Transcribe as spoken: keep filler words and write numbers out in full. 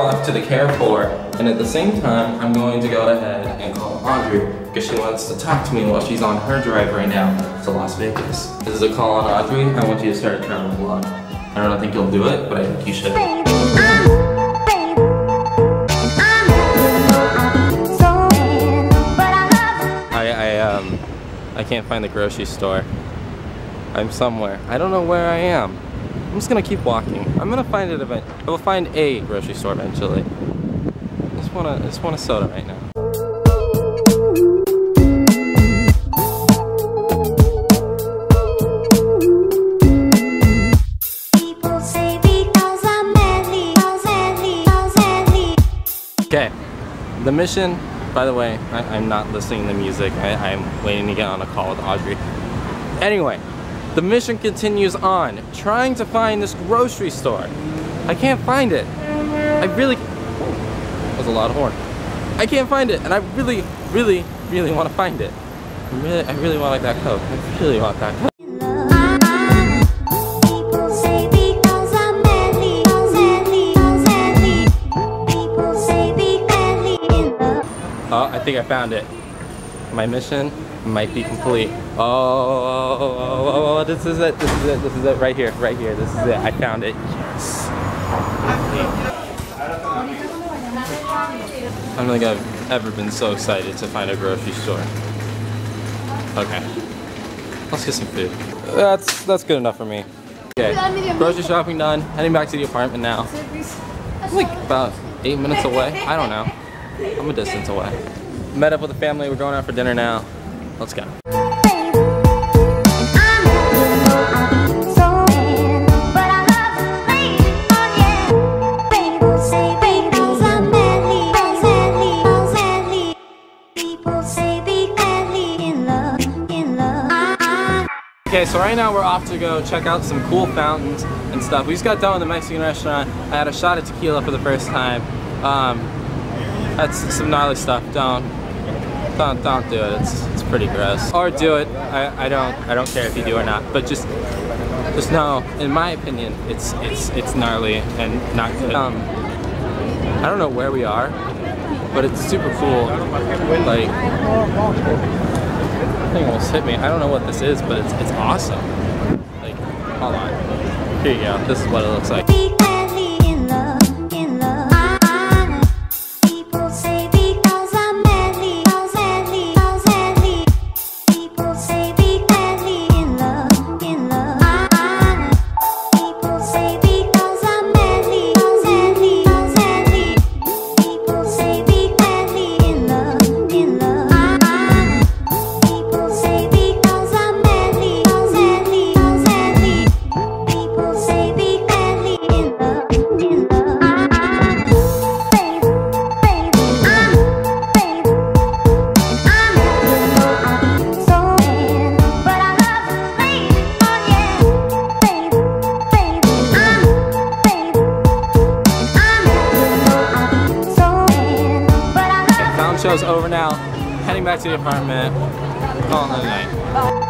off to the care for, and at the same time, I'm going to go ahead and call Audrey because she wants to talk to me while she's on her drive right now to Las Vegas. This is a call on Audrey. I want you to start a travel vlog. I don't think you'll do it, but I think you should. I, I, um, I can't find the grocery store. I'm somewhere. I don't know where I am. I'm just gonna keep walking. I'm gonna find it event. I will find a grocery store eventually. I just want a, I just want a soda right now. Okay, the mission. By the way, I, I'm not listening to music. I, I'm waiting to get on a call with Audrey. Anyway. The mission continues on, trying to find this grocery store. I can't find it. I really, oh, that was a loud horn. I can't find it, and I really, really, really want to find it. I really, I really want that Coke. I really want that Coke. Oh, I think I found it. My mission might be complete. Oh, oh, oh, oh, oh, this is it, this is it, this is it, right here, right here, this is it, I found it, yes. I don't think I've ever been so excited to find a grocery store. Okay, let's get some food. That's, that's good enough for me. Okay, grocery shopping done, heading back to the apartment now. I'm like about eight minutes away, I don't know. I'm a distance away. Met up with the family, we're going out for dinner now. Let's go. Okay, so right now we're off to go check out some cool fountains and stuff. We just got done with the Mexican restaurant. I had a shot of tequila for the first time. Um, that's some gnarly stuff. Don't, don't, don't do it. It's, it's pretty gross. Or do it. I, I don't, I don't care if you do or not. But just, just know, in my opinion, it's, it's, it's gnarly and not good. Um, I don't know where we are, but it's super cool. Like. That thing almost hit me. I don't know what this is, but it's it's awesome. Like, hold on. Here you go. This is what it looks like. Show's over now. Heading back to the apartment. Calling it a night.